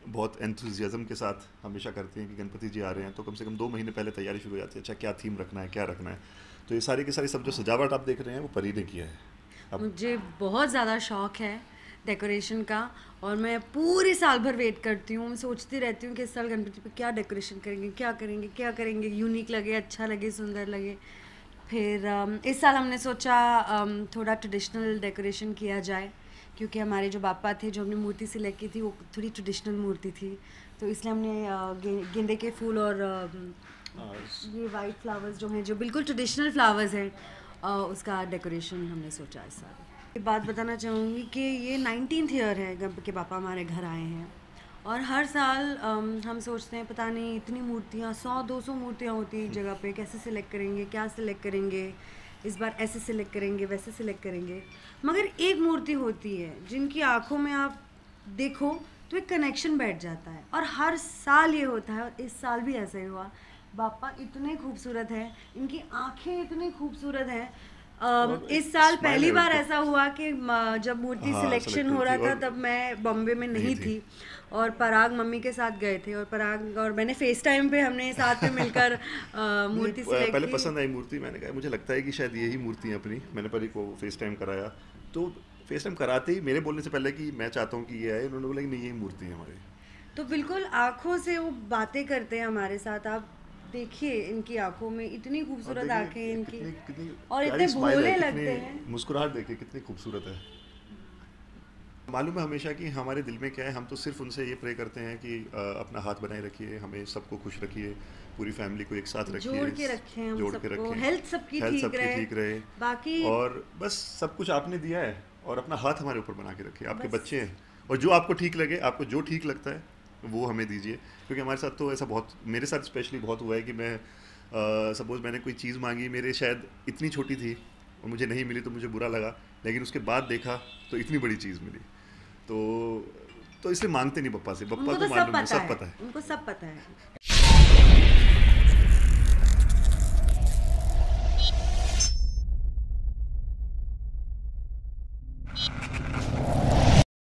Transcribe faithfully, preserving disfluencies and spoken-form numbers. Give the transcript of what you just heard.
बहुत एंथुजियाज्म के साथ हमेशा करते हैं कि गणपति जी आ रहे हैं, तो कम से कम दो महीने पहले तैयारी शुरू हो जाती है। अच्छा क्या थीम रखना है, क्या रखना है। तो ये सारी की सारी सब जो सजावट आप देख रहे हैं वो परी ने किया है। अब मुझे बहुत ज़्यादा शौक है डेकोरेशन का, और मैं पूरे साल भर वेट करती हूँ। मैं सोचती रहती हूँ कि इस साल गणपति पे क्या डेकोरेशन करेंगे, क्या करेंगे, क्या करेंगे, यूनिक लगे, अच्छा लगे, सुंदर लगे। फिर अम, इस साल हमने सोचा अम, थोड़ा ट्रेडिशनल डेकोरेशन किया जाए, क्योंकि हमारे जो पापा थे, जो हमने मूर्ति सिलेक्ट की थी, वो थोड़ी ट्रेडिशनल मूर्ति थी। तो इसलिए हमने अ, गे, गेंदे के फूल और अम, हाँ, ये वाइट फ्लावर्स जो हैं, जो बिल्कुल ट्रेडिशनल फ्लावर्स हैं, अ, उसका डेकोरेशन हमने सोचा इस साल। एक बात बताना चाहूँगी कि ये नाइनटीन्थ ईयर है जब के पापा हमारे घर आए हैं, और हर साल अम, हम सोचते हैं पता नहीं इतनी मूर्तियाँ, सौ दो सौ मूर्तियाँ होती हैं एक जगह पे, कैसे सिलेक्ट करेंगे, क्या सिलेक्ट करेंगे, इस बार ऐसे सिलेक्ट करेंगे, वैसे सिलेक्ट करेंगे। मगर एक मूर्ति होती है जिनकी आंखों में आप देखो तो एक कनेक्शन बैठ जाता है, और हर साल ये होता है, और इस साल भी ऐसा ही हुआ। बापा इतने खूबसूरत हैं, इनकी आंखें इतनी खूबसूरत हैं। अम, और इस एक साल स्माइल पहली है बार उनकी। ऐसा हुआ कि म, जब मूर्ति हाँ, सिलेक्शन सेलेक्ट हुई हो थी रहा था और तब मैं बॉम्बे में नहीं नहीं थी। थी, और पराग मम्मी के साथ गए थे, और पराग और मैंने फेस टाइम पे हमने साथ में मिलकर अ, मुझे मूर्ति प- सिलेक्ट पहले की। पसंद आई मूर्ति, मैंने कहा मुझे लगता है कि शायद यही मूर्ति है अपनी। मैंने परी को फेस टाइम कराया, तो फेस टाइम कराते ही मेरे बोलने से पहले कि मैं चाहता हूँ कि ये आए, उन्होंने बोला कि नहीं यही मूर्ति है हमारी। तो बिल्कुल आँखों से वो बातें करते हैं हमारे साथ। आप देखिए इनकी आँखों में इतनी और खूबसूरत देखिए आँखें इनकी, कितनी कितनी और इतने प्यारी स्माइल है, भोले कितनी लगते हैं। मुस्कुराहट देखिए कितनी खूबसूरत है। मालूम है हमेशा कि हमारे दिल में क्या है, हम तो सिर्फ उनसे ये प्रे करते हैं कि अ, अपना हाथ बनाए रखिए, हमें सबको खुश रखिए, पूरी फैमिली को एक साथ जोड़ रखिए, के रखें हम जोड़ के सबको, रखें, हेल्थ सबकी हेल्थ ठीक सबकी रहे। ठीक रहे। बाकी और बस सब कुछ आपने दिया है, और अपना हाथ हमारे ऊपर बना के रखिए, आपके बस बच्चे हैं, और जो आपको ठीक लगे, आपको जो ठीक लगता है वो हमें दीजिए। क्योंकि हमारे साथ तो ऐसा बहुत, मेरे साथ स्पेशली बहुत हुआ है कि मैं सपोज़ मैंने कोई चीज़ मांगी, मेरे शायद इतनी छोटी थी और मुझे नहीं मिली तो मुझे बुरा लगा, लेकिन उसके बाद देखा तो इतनी बड़ी चीज़ मिली। तो तो इसलिए मांगते नहीं पप्पा से, पप्पा उनको को तो सब मालूम है, पता सब है, पता है। उनको सब पता है।